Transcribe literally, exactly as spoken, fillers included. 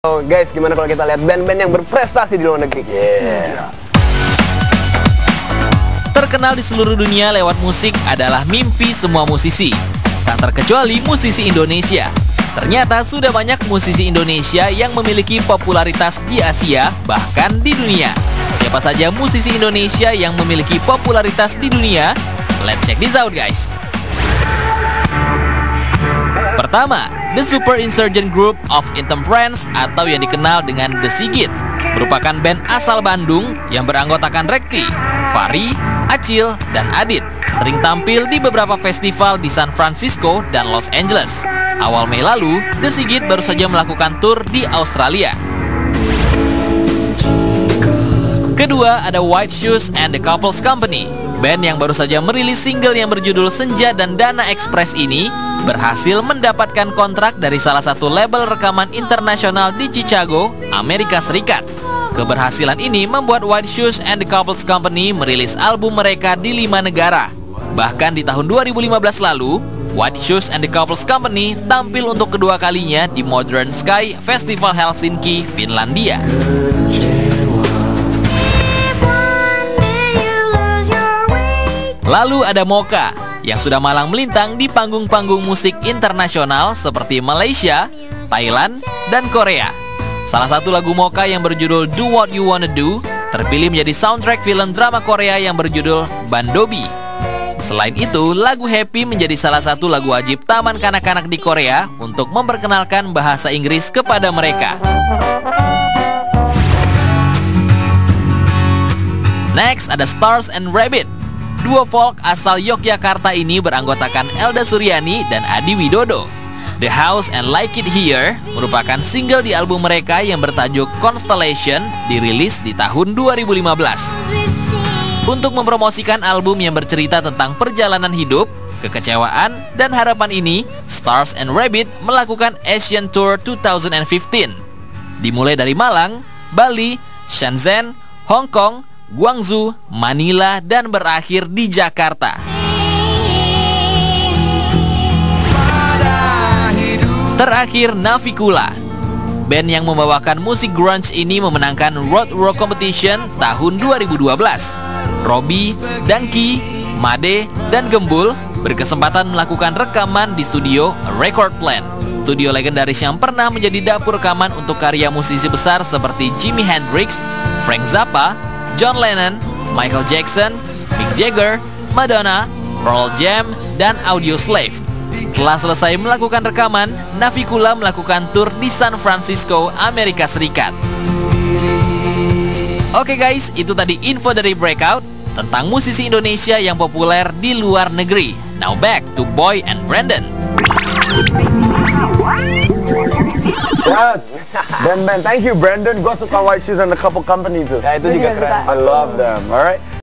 Oh, guys, gimana kalau kita lihat band-band yang berprestasi di luar negeri? Yeah. Terkenal di seluruh dunia lewat musik adalah mimpi semua musisi, tak terkecuali musisi Indonesia. Ternyata sudah banyak musisi Indonesia yang memiliki popularitas di Asia, bahkan di dunia. Siapa saja musisi Indonesia yang memiliki popularitas di dunia? Let's check this out, guys. Pertama, The Super Insurgent Group of Intemperance atau yang dikenal dengan The Sigit, merupakan band asal Bandung yang beranggotakan Rekti, Fari, Acil, dan Adit. Sering tampil di beberapa festival di San Francisco dan Los Angeles. Awal Mei lalu, The Sigit baru saja melakukan tur di Australia. Kedua, ada White Shoes and the Couples Company. Band yang baru saja merilis single yang berjudul Senja dan Dana Express ini berhasil mendapatkan kontrak dari salah satu label rekaman internasional di Chicago, Amerika Serikat. Keberhasilan ini membuat White Shoes and the Couples Company merilis album mereka di lima negara. Bahkan di tahun dua ribu lima belas lalu, White Shoes and the Couples Company tampil untuk kedua kalinya di Modern Sky Festival Helsinki, Finlandia. Lalu ada Mocha, yang sudah malang melintang di panggung-panggung musik internasional seperti Malaysia, Thailand, dan Korea. Salah satu lagu Mocha yang berjudul Do What You Wanna Do terpilih menjadi soundtrack film drama Korea yang berjudul Bandobi. Selain itu, lagu Happy menjadi salah satu lagu wajib taman kanak-kanak di Korea untuk memperkenalkan bahasa Inggris kepada mereka. Next, ada Stars and Rabbit. Duo folk asal Yogyakarta ini beranggotakan Elda Suryani dan Adi Widodo. The House and Like It Here merupakan single di album mereka yang bertajuk Constellation, dirilis di tahun dua ribu lima belas. Untuk mempromosikan album yang bercerita tentang perjalanan hidup, kekecewaan, dan harapan ini, Stars and Rabbit melakukan Asian Tour dua ribu lima belas. Dimulai dari Malang, Bali, Shenzhen, Hong Kong, Guangzhou, Manila, dan berakhir di Jakarta. Terakhir, Navikula. Band yang membawakan musik grunge ini memenangkan Road Rock Competition tahun dua ribu dua belas. Robby, Danky, Made, dan Gembul berkesempatan melakukan rekaman di studio Record Plant, studio legendaris yang pernah menjadi dapur rekaman untuk karya musisi besar seperti Jimi Hendrix, Frank Zappa, John Lennon, Michael Jackson, Mick Jagger, Madonna, Pearl Jam, dan Audioslave. Setelah selesai melakukan rekaman, Navikula melakukan tur di San Francisco, Amerika Serikat. Oke guys, itu tadi info dari Breakout tentang musisi Indonesia yang populer di luar negeri. Now back to Boy and Brandon. Yes, Ben Ben, thank you Brandon. Gue suka White Shoes and the Couple Company tuh. Ya, itu juga keren. I love them. Alright.